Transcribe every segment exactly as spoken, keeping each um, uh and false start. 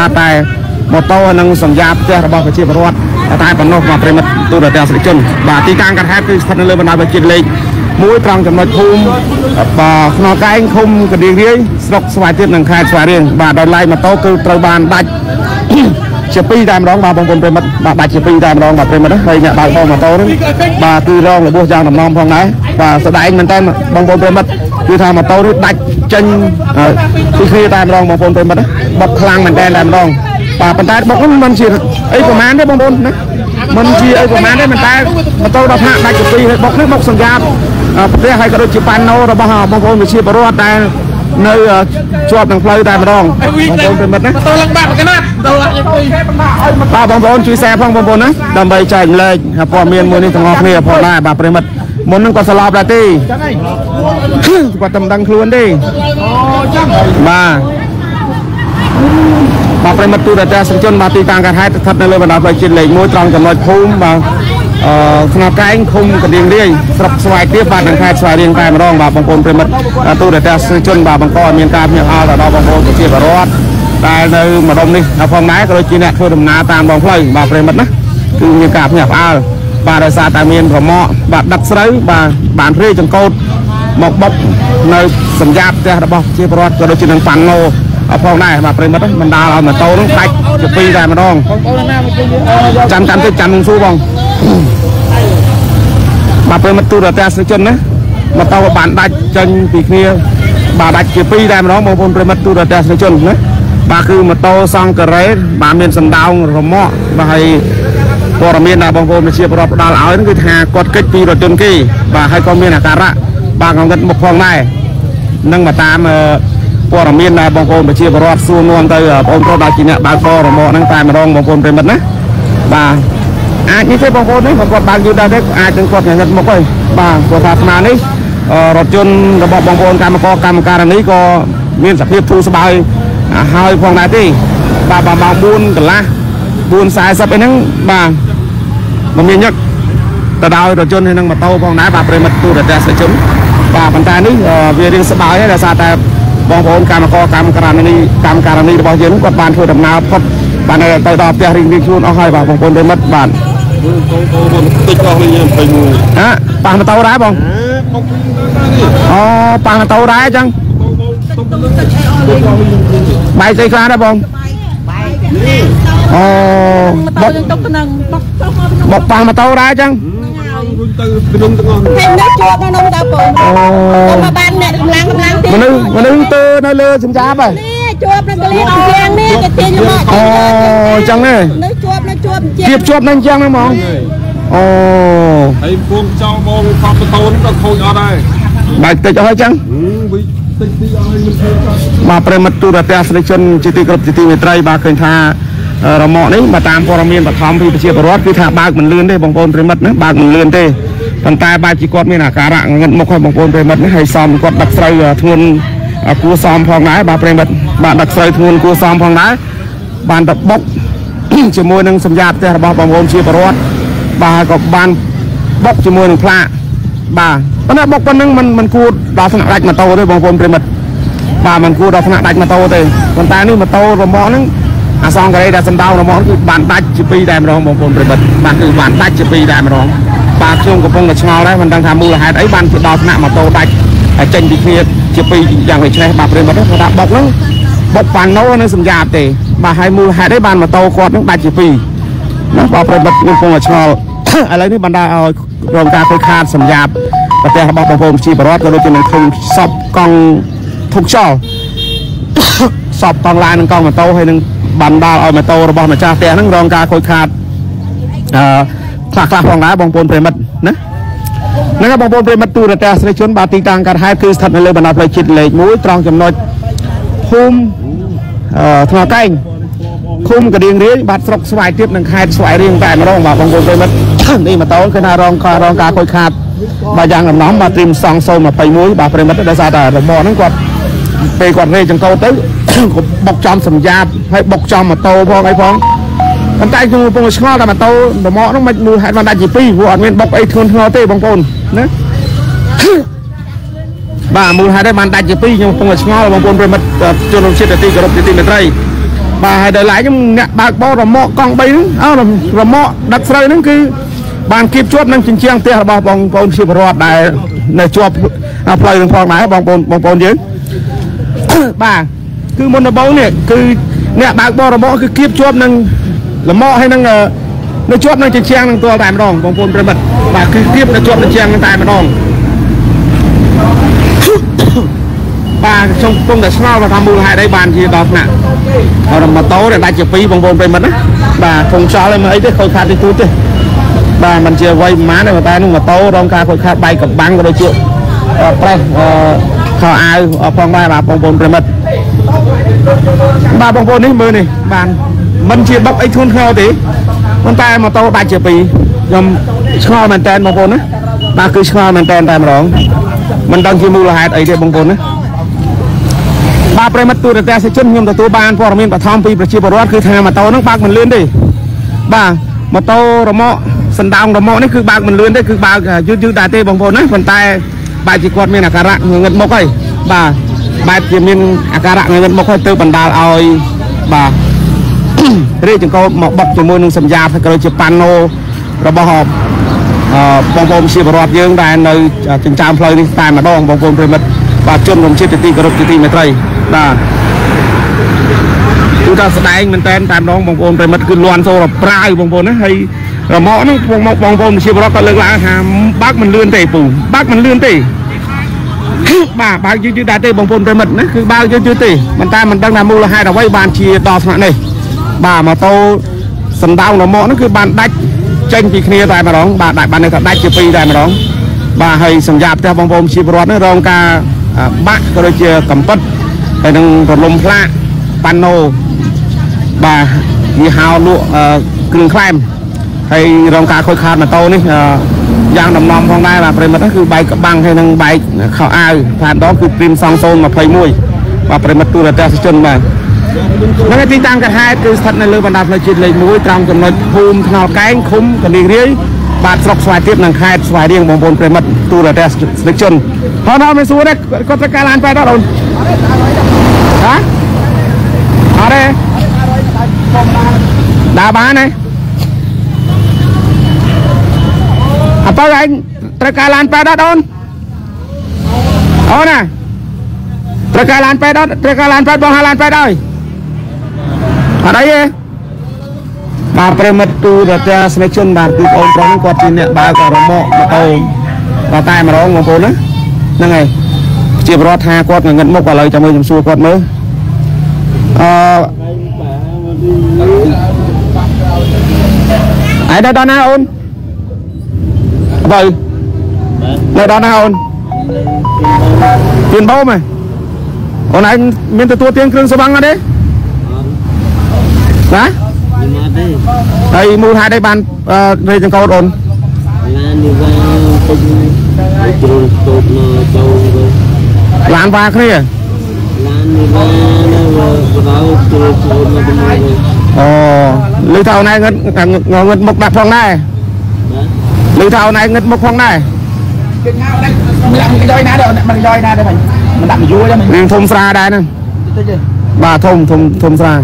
តែម៉ូតូនិងសម្រាប់ផ្ទះរបស់ប្រជាពលរដ្ឋតែប៉ុណ្ណោះមកប្រិមិត្តទូរទស្សនិកជនបាទទីតាំងកាត់ហេតុគឺស្ថិតនៅលើបណ្ដោយជាតិលេខមួយត្រង់ចំណុចភូមិបាទខ្នល់កែងឃុំកណ្ដៀងរាយស្រុកស្វាយទៀតនិងខេត្តស្វាយរៀងបាទដោយឡែកម៉ូតូគឺត្រូវបានដាច់ជាពីរតែម្ដងបាទបងប្អូនប្រិមិត្តបាទដាច់ជាពីរតែម្ដងបាទប្រិមិត្តហើយអ្នកបើកម៉ូតូនេះបាទគឺរងរបួសយ៉ាងដំណំផងដែរបាទស្ដែងមែនតើបងប្អូនប្រិមិត្តគឺថាម៉ូតូនេះដាច់ចេញពីគ្នាតែម្ដងបងប្អូនប្រិមិត្តបុកខ្លាំងមែនតើតែម្ដងបាទប៉ុន្តែបុកនេះមិនជាអីប្រហែលទេបងប្អូនណាមិនជាអីប្រហែលទេប៉ុន្តែម៉ូតូដល់ថ្នាក់ដាច់ជាពីរហើយបុកនេះបុកសម្រាប់ផ្ទះហើយក៏ដូចជាប៉ាណូរបស់បងប្អូនប្រជាពលរដ្ឋដែលនៅជាប់នឹងផ្លូវតែម្ដងបងប្អូនប្រិមិត្តណាម៉ូតូឡើងបាក់កណាត់បាទបងប្អូនជួយ share ផងបងប្អូនណាដើម្បីចែករំលែកព័ត៌មានមួយនេះទាំងអស់គ្នាផងដែរបាទប្រិមិត្តមុននឹងក៏ស្លាប់ដែរទេគាត់តែមិនដឹងខ្លួនទេអូចឹងបាទបាទប្រិមិត្តទូរទស្សនិកជនបាទទីតាំងកាត់ហេតុស្ថិតនៅលើបណ្ដោយផ្លូវជាតិលេខមួយត្រង់ចំណុចភូមិបាទអឺខ្នល់កែងឃុំកណ្ដៀងរាយស្រុកស្វាយទាបបាទនៅខេត្តស្វាយរៀងតែម្ដងបាទបងប្អូនប្រិមិត្តទូរទស្សនិកជនបាទបង្កឲ្យមានការភ្ញាក់ផ្អើលដល់បងប្អូនប្រជាពលរដ្ឋដែលនៅម្ដុំនេះផងដែរក៏ដូចជាអ្នកធ្វើដំណើរតាមដងផ្លូវបាទប្រិមិត្តណាគឺមានការភ្ញាក់ផ្អើលបាទដោយសារតែមានប្រម៉កបាទដឹកស្រូវបាទបានព្រាយចង្កូតមកបុកនៅសម្រាប់ផ្ទះរបស់ប្រជាពលរដ្ឋក៏ដូចជានឹងប៉ាណូផងដែរបាទប្រិមិត្តបណ្ដាលឲ្យម៉ូតូនោះដាច់ជាពីរតែម្ដងចាំចាំតិចចាំនឹងសួរបងបាទប្រិមិត្តទូរទស្សនិកជនណាម៉ូតូបានដាច់ចេញពីគ្នាបាទដាច់ជាពីរតែម្ដងបងប្អូនប្រិមិត្តទូរទស្សនិកជនណាបាទគឺម៉ូតូសង់ការ៉េបាទមានសណ្ដោងរមាក់បាទហើយព័ត៌មានដែលបងប្អូនប្រជាពលរដ្ឋផ្ដល់ឲ្យគឺថាគាត់កិច្ចពីរថយន្តគេបាទហើយក៏មានអាការៈបាទកង្កឹតមុខផងដែរនឹងមកតាមព័ត៌មានដែលបងប្អូនប្រជាពលរដ្ឋសួរនាំទៅបងប្អូនដែលជាអ្នកបើកបររមាក់ហ្នឹងតែម្ដងបងប្អូនប្រិមិត្តណាបាទអាចនេះទេបងប្អូននេះគាត់បើកយូរដែរទេអាចនឹងគាត់កង្កឹតមុខហើយបាទគាត់ថាស្មាននេះរថយន្តរបស់បងប្អូនកម្មករកម្មការនេះក៏មានសភាពធូរស្បើយហើយផងដែរទេបាទម៉ោងបួនកន្លះបួនសាយសិបអីហ្នឹងបាទមិនមានញឹកទៅដោយរថយន្តហើយនឹងម៉ូតូផងដែរបាទប្រិមិត្តទូរទស្សនិកជនបាទប៉ុន្តែនេះវារៀងស្បើយហើយដោយសារតែបងប្អូនកម្មករកម្មការនេះកម្មការនេះរបស់យើងគាត់បានធ្វើដំណើរផុតបានទៅដល់ផ្ទះរៀងៗខ្លួនអស់ហើយបាទបងប្អូនប្រិមិត្តបាទតិចអស់នេះយើងពេញមួយហ៎ប៉ះម៉ូតូដែរបងអូប៉ះម៉ូតូដែរអញ្ចឹងបាយស្អីខ្លះដែរបងអូបុកទុកទៅនឹងបុកប៉ះម៉ូតូដែរអញ្ចឹងទៅក្នុងទាំងអស់ហើយនៅជាប់នៅក្នុងដល់បងអូមកបានអ្នកកម្លាំងកម្លាំងទៀតមនុស្សមនុស្សទៅនៅលើសំចាបហ៎នេះជាប់នៅកលៀងជាងនេះគេទាញមកអូអញ្ចឹងទេនៅជាប់នៅជាប់ជាប់ជាប់នៅអញ្ចឹងហ្នឹងហ្មងអូហើយពងចោលបងខំម៉ូតូនេះក៏ខូចអត់ដែរបាយតិចអស់ហើយអញ្ចឹងតិចទីអស់ហើយមិនធ្វើបាទប្រិមិត្តទូរទស្សនិកជនជាទីគោរពជាទីមេត្រីបាទឃើញថារមាក់នេះមកតាមព័ត៌មានបឋមពីប្រជាពលរដ្ឋគឺថាបើកមិនលឿនទេបងប្អូនប្រិមិត្តណាបើកមិនលឿនទេប៉ុន្តែបែរជាគាត់មានអាការៈងឹតមុខហើយបងប្អូនប្រិមិត្តនេះហើយសំគាត់ដឹកស្រូវធ្ងន់គួរសមផងដែរបាទប្រិមិត្តបាទដឹកស្រូវធ្ងន់គួរសមផងដែរបានទៅបុកជាមួយនឹងសម្រាប់ផ្ទះរបស់បងប្អូនជាពលរដ្ឋបាទក៏បានបុកជាមួយនឹងផ្លាកបាទប៉ុន្តែបុកប៉ុណ្្នឹងมันมันគួរដល់ថ្នាក់ដាច់ម៉ូតូទេបងប្អូនប្រិមិត្តបាទมันគួរដល់ថ្នាក់ដាច់ម៉ូតូទេប៉ុន្តែនេះម៉ូតូរមាក់ហ្នឹងអាសងការ៉េដែលសម្ដៅរមាក់គឺបានដាច់ជាពីរតែម្ដងបងប្អូនប្រិមិត្តបាទគឺបានដាច់ជាពីរតែម្ដងបាទខ្ញុំកំពុងតែឆ្ងល់ដែរមិនដឹងថាមូលហេតុអីបានទៅដល់ថ្នាក់ម៉ូតូដាច់ហើយចេញពីគ្នាជាពីរយ៉ាងដូចនេះបាទប្រិមិត្តគាត់ថាបុកហ្នឹងបុកប៉ាណូនៅសម្រាប់ទេបាទហើយមូលហេតុអីបានម៉ូតូគាត់ហ្នឹងដាច់ជាពីរណាបាទប្រិមិត្តខ្ញុំកំពុងតែឆ្ងល់ឥឡូវនេះបណ្ដាឲ្យរងការខូចខាតសម្រាប់ប្រទេសរបស់បងប្អូនប្រជាពលរដ្ឋក៏ដូចជានឹងឃើញសពកង់ធុកចោលសពកង់ឡាននិងកង់ម៉ូតូហើយនឹងបណ្ដាលឲ្យម៉ូតូរបស់ម្ចាស់ផ្ទះហ្នឹងរងការខូចខាតអឺខ្លះខ្លះផងដែរបងប្អូនប្រិមិត្តណាហ្នឹងបងប្អូនប្រិមិត្តទូរទស្សនិកជនបាទទីតាំងកាត់ហេតុគឺស្ថិតនៅលើបណ្ដោយផ្លូវជាតិលេខមួយត្រង់ចំណុចភូមិអឺថ្នកែងឃុំកណ្ដៀងរាយបាទស្រុកស្វាយទាបនិងខេត្តស្វាយរៀងតែម្ដងបាទបងប្អូនប្រិមិត្តនេះម៉ូតូគឺថារងការរងការខូចខាតបាទយ៉ាងដំណំបាទត្រៀមសង់សូមยี่สิบเอ็ดបាទប្រិមិត្តដោយសារតែរមាក់ហ្នឹងគាត់ពេលគាត់រេចង្កូតទៅបុកចំសម្រាប់ហើយបុកចំម៉ូតូផងអីផងប៉ុន្តែខ្ញុំកំពុងឆ្ងល់ថាម៉ូតូរមាក់ហ្នឹងមិនមូលហេតុបានដាច់ជាពីរព្រោះអត់មានបុកអីធ្ងន់ធ្ងរទេបងប្អូនណាបាទមូលហេតុឯបានដាច់ជាពីរខ្ញុំកំពុងឆ្ងល់បងប្អូនប្រិមិត្តជនរួមជាតិទីគោរពទីមេត្រី bà hay đời lại nhưng nè bà bao rồi mọ con bay nữa áo rồi mọ đặt sợi nữa cứ bàn kịp chốt năng chỉnh chiang tia bà bong bong xì bọt đại này chụp play đường phong này bong bong bong bong dưới bà cứ môn nó bóng này cứ nè bà bao rồi mọ cứ kịp chốt năng là mọ hay năng nó chốt năng chỉnh chiang năng tua tại mà đòn bong bong bật bà cứ kịp nó chốt năng chiang tại mà đòn bà trong công để sao và tham mưu hai đây bàn gì đọc nè rồi mà tối để đại chỉ phí bong bong về mình á bà không sao lên mà ấy thế khôi khát đi chút đi bà mình chưa quay má này mà ta nhưng mà tối đông ca khôi khát bay cầm băng rồi chưa đây khảo ai phong ba bà bong bong về mình bà bong bong này mưa này bàn mình chưa bóc ấy thun khao tí con ta mà tối đại chỉ phí nhom kho mình tên bong bong á bà cứ kho mình tên tại mà đón mình đang chia mua là hai ấy để bong bong á bàประมาทตัวแต่เส้นยมตัวบ้านพอเรามีปะทอมปีประชีพรอดคือทางมาโตนักบากมันเลื่อนดิบ่ามาโตระมอสันดาวระมอนี่คือบากมันเลื่อนได้คือบากยืดยืดได้เตะบางคนนะคนตายบาจีกอดมีอาการะเงินมกไอ้บ่าบาจีมีอาการะเงินมกไอ้เตะบรรดาเอาบ่าเรื่องจึงก็หมอกบักจมูกนึงสัญญาถ้าเกิดจะปันโนระบบหอบบางคนชีพรอดยืงได้ในจึงจามเพลย์นี่ตายมาดองบางคนประมาทบาดจนลมชีพตีกระดูกตีไม่ไตรน่ะchúng ta sẽ đánh mình tên tạm đó bông bông tại mất cứ loan sâu là prai bông bông nó hay là mỏ nó bông bông bông bông chỉ có lực là hàm bác mình lươn tề phủ bác mình lươn tề bà bao nhiêu chữ đại tề bông bông tại mất nó cứ bao nhiêu chữ tề mình ta mình đang làm mua là hai đầu vay bàn chia đo mạng này bà mà tô sần đau là mỏ nó cứ bàn đách tranh thì kia tại mà đó bà đại bàn này thật đách chia phi tại mà đó bà hay sầm dạp theo bông bông chỉ có nó rong ca bác rồi chia cầm tất tại đừng còn lồng pha pano bà thì hào lụa cường khai hay rong cá khôi khát mà to ní giang đầm nòng phong đây là phải mất cứ bay băng hay năng bay khảo ai phản đó cứ tìm song sôn mà phơi mùi và phải mất tu là ta sẽ chân mà nó cái tin tăng cả hai cứ thật này lừa bàn đạp là chuyện lấy mũi trong cầm nói phun thao cái khum còn đi riêng bạt sọc xoài tiếp năng khai xoài riêng bồng bồn phải mất tu là ta sẽ chân họ nói mới xuống đấy có tất cả lan phải đó rồi hả ở đây đá bán này à bao anh tra cà lan pe đó đôn đó nè tra cà lan pe đó tra cà lan pe bong hà lan pe đây ở đây ấy bà premet tu là ta selection bà tu ôn trong quạt trên nè bà có rộng mọ mà tàu và tay mà đó ngon bốn á nè này chỉ có tha quạt người ngân mốc vào lời cho mình xua quạt mới ai đây đó na ôn vậy đây đó na ôn tiền bao mày ôn anh miền từ tua tiền cương số băng ở đấy đó đây mua hai đây bàn đây chẳng câu ôn làm ba cái này ồ lưu thảo này ngất ngất một đặt phong này lưu thảo này ngất một phong này mình thùng fra đây nè bà thùng thùng thùng fra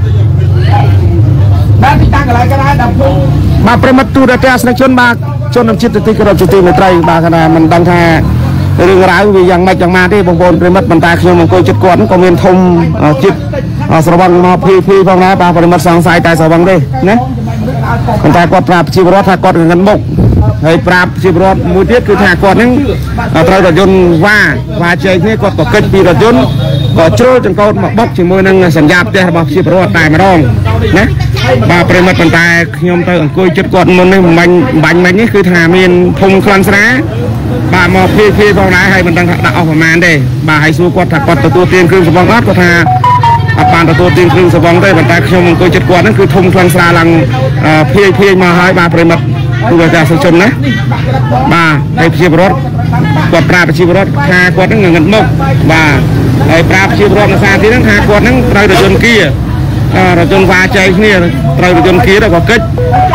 bà premat tu đã test này chôn bà chôn nằm chết từ cái đầu chủ tiền người tây bà cái này mình đang tha rừng ráo vì dạng mạch dạng ma thế bông bồn premat mình ta khi mà coi chết quán có miền thùng chết sờ băng mà phi phi phong này bà premat sang sai tại sờ băng đây nhé còn ta quạt prap chi bớt ta quạt ngân bốc hay prap chi bớt mũi tiết cứ thà quạt những trai đợt dôn va va chơi thế quạt có kết pi đợt dôn có trôi trong câu mà bốc chỉ môi năng sản giáp thế bà chi bớt tài mà đong nhé bà premat mình ta nhom tới coi chết quạt môn này bánh bánh bánh ấy cứ thà miền thùng khoan xá bà mà phi phi phong này hay mình đang đạo ở màn đây bà hay xua quạt thà quạtตัวtiền cương sờ băng áp có thà bànตัวtiền cương sờ băng đây mình ta nhom coi chết quạt nó cứ thùng khoan xá lằng phi phi mà hai bà premat tu làจะชนนะบ่าไอ้ชีพรถกดปราบชีพรถหากดนั่งเงินมกบ่าไอ้ปราบชีพรถมาซาที่นั่งหากดนั่งเราจะจนกี้เราจนวาใจนี่เราจะจนกี้เราก็เกิด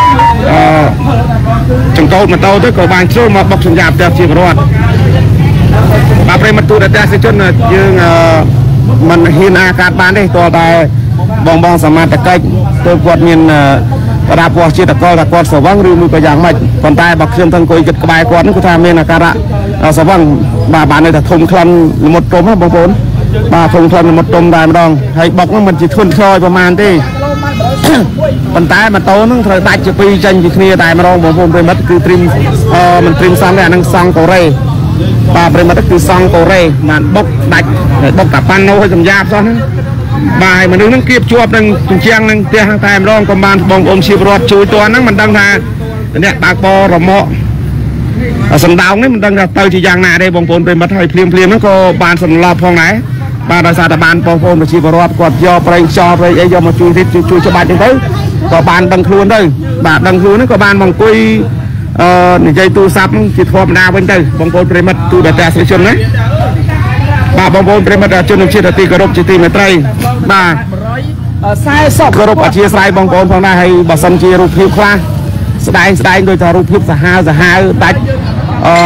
จังโตมาโตtớiก็บางช่วงมาบอกสัญญาแต่ชีพรถบ่าไปมาตูแต่จะชนยืงมันหินอากาศบานได้ตัวแต่បងបងសមាជិកទៅគាត់មានប្រដាប់ពោះជាតិកលថាគាត់ស្រវឹងឬមួយក៏យ៉ាងម៉េចប៉ុន្តែបើខ្ញុំទៅអង្គុយគិតក្បែរគាត់ហ្នឹងគឺថាមានអាការៈស្រវឹងបាទបានន័យថាធំក្លិនល្មុតទុំណាបងប្អូនបាទធំក្លិនល្មុតទុំតែម្ដងហើយបុកហ្នឹងមិនជាធន់ខ្សោយប្រហែលទេប៉ុន្តែម៉ូតូហ្នឹងត្រូវដាច់ជាពីរចេញពីគ្នាតែម្ដងបងប្អូនប្រិមិត្តគឺទ្រីមមិនទ្រីមសង់ទេអាហ្នឹងសង់កូរ៉េបាទប្រិមិត្តគឺសង់កូរ៉េបានបុកដាច់បុកតាប៉ាណូឲ្យសម្យ៉ាប់សោះហ្នឹងបាទមនុស្សហ្នឹងគៀបជាប់នឹងជញ្ជាំងនឹងផ្ទះតែម្ដងក៏បានបងប្អូនជាប្រវត្តិជួយតហ្នឹងមិនដឹងថាអ្នកបើកបររមាក់សំដៅនេះមិនដឹងថាទៅជាយ៉ាងណាទេបងប្អូនប្រិមិត្តហើយភ្លាមភ្លាមហ្នឹងក៏បានសន្លប់ផងដែរបាទដោយសារតែបានបងប្អូនប្រជាពលរដ្ឋគាត់យកប្រេងខ្យល់ប្រេងអីយកមកជួយរីកជួយច្បាច់ហ្នឹងទៅក៏បានដឹងខ្លួនទៅបាទដឹងខ្លួនហ្នឹងក៏បានមកអង្គុយអឺនិយាយទូរស័ព្ទហ្នឹងជាធម្មតាវិញទៅបងប្អូនប្រិមិត្តទូរទស្សនិកជនណាបាទបងប្អូនប្រិមិត្តជនជាតិទីគោរពជាទីមេត្រីបាទខ្សែសពគោរពអធិស្ឋានបងប្អូនផងដែរហើយបើសិនជារូបភាពខ្លះស្ដែងស្ដែងដោយថារូបភាពសាហាវសាហាវដាច់អឺ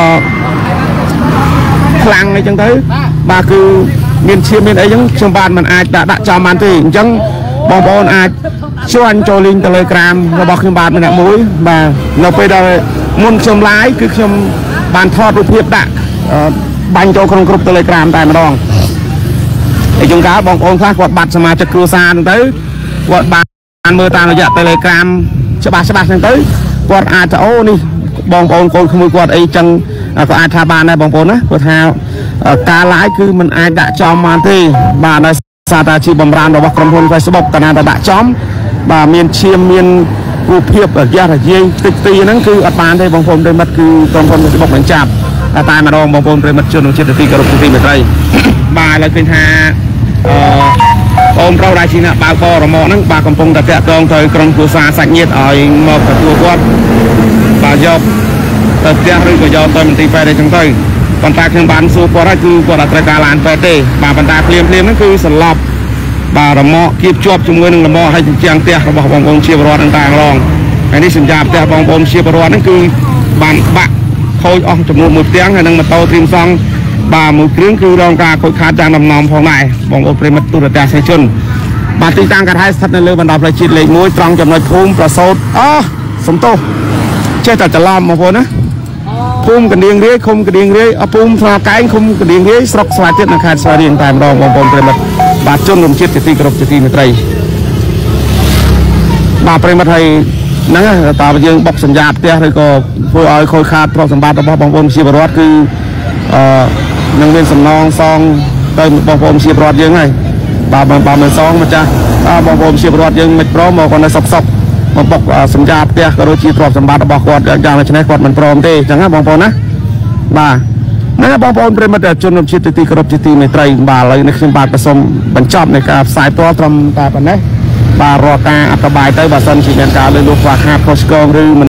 ខ្លាំងអីចឹងទៅបាទគឺមានឈាមមានអីចឹងខ្ញុំបាទមិនអាចដាក់ដាក់ចំបានទេអញ្ចឹងបងប្អូនអាចជួញចូលលីង Telegram របស់ខ្ញុំបាទម្នាក់មួយបាទនៅពេលដែលមុនខ្ញុំ live គឺខ្ញុំបានថតរូបភាពដាក់បាញ់ចូលក្នុងក្រុម Telegram តែម្ដងហើយជួនកាលបងប្អូនខ្លះគាត់បាត់សមាជិកគ្រួសារហ្នឹងទៅគាត់បានមើលតាមរយៈ Telegram ច្បាស់ច្បាស់ហ្នឹងទៅគាត់អាចថាអូនេះបងប្អូនកូនក្មួយគាត់អីចឹងក៏អាចថាបានដែរបងប្អូនណាព្រោះថាការ live គឺมันអាចដាក់ចំបានទេបាទដោយសារតែជាបំរាមរបស់ក្រុមហ៊ុន Facebook តាណាតែដាក់ចំបាទមានឈាមមានរូបភាពរយៈរយាយតិចទីហ្នឹងគឺអត់បានទេបងប្អូនប្រិមិត្តគឺក្រុមហ៊ុន Facebook នឹងចាប់តែម្ដងបងប្អូនប្រិមិត្តជនជាតិទីគោរពទីមេត្រីបាទឥឡូវឃើញថាអឺបងប្រុសដែលជាអ្នកបើកបររមាក់ហ្នឹងបាទកំពុងតែតាក់ទងទៅក្រុមគ្រួសារសាច់ញាតិឲ្យមកទទួលគាត់បាទយកទៅផ្ទះឬក៏យកទៅមន្ទីរពេទ្យអីចឹងទៅប៉ុន្តែខ្ញុំបានសួរគាត់ហើយគឺគាត់អត់ត្រូវការឡានពេទ្យទេបាទប៉ុន្តែភ្លាមភ្លាមហ្នឹងគឺសន្លប់បាទរមាក់គៀបជាប់ជាមួយនឹងរមាក់ហើយជាងផ្ទះរបស់បងប្អូនជាពលរដ្ឋហ្នឹងតែម្ដងហើយនេះសញ្ញាផ្ទះបងប្អូនជាពលរដ្ឋហ្នឹងគឺបានបាក់ខូចអស់ចំនួនមួយផ្ទាំងហើយនឹងម៉ូតូទ្រីមសង់បាទមួយគ្រឿងគឺរងការខូចខាតយ៉ាងដំណំផងដែរបងប្អូនប្រិមិត្តទូរទស្សនិកជនបាទទីតាំងកាត់ហើយស្ថិតនៅលើបណ្ដោយផ្លូវជាតិលេខមួយត្រង់ចំណុចភូមិប្រសោតអសំទោសចេះតែច្រឡំបងប្អូនណាភូមិកណ្ដៀងរាយឃុំកណ្ដៀងរាយអភូមិស្វាកែងឃុំកណ្ដៀងរាយស្រុកស្វាយទៀតនៅខេត្តស្វាយរៀងតែម្ដងបងប្អូនប្រិមិត្តបាទជនរួមជាតិជាទីគោរពជាទីមេត្រីបាទប្រិមិត្តហើយហ្នឹងតើយើងបុកសញ្ញាផ្ទះឬក៏ធ្វើឲ្យខូចខាតទ្រព្យសម្បត្តិរបស់បងប្អូនជាពលរដ្ឋគឺអឺនឹងមានសំណងសងទៅបងប្អូនជាពលរដ្ឋយើងហើយបាទបើមិនសងម្ចាស់បងប្អូនជាពលរដ្ឋយើងមិនព្រមមកគាត់នៅសុកសុកមកបុកសញ្ញាផ្ទះក៏ដូចជាទ្រព្យសម្បត្តិរបស់គាត់យ៉ាងដូច្នេះគាត់មិនព្រមទេអញ្ចឹងណាបងប្អូនណាបាទណាបងប្អូនប្រិមិត្តជនរួមជាតិទីគោរពជាទីមេត្រីបាទឥឡូវនេះខ្ញុំបាទប្រសូមបញ្ចប់នៃការផ្សាយផ្ទាល់ត្រឹមតែប៉ុណ្ណេះបាទរាល់ការអត្ថបាយទៅបើសិនជាមានការលើកលោកខ្វះខាតខុសឆ្គងឬ